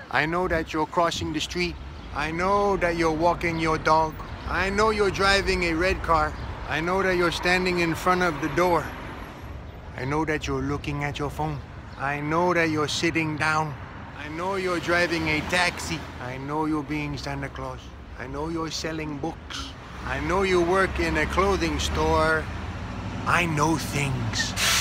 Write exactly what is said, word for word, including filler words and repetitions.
I know that you're crossing the street. I know that you're walking your dog. I know you're driving a red car. I know that you're standing in front of the door. I know that you're looking at your phone. I know that you're sitting down. I know you're driving a taxi. I know you're being Santa Claus. I know you're selling books. I know you work in a clothing store. I know things.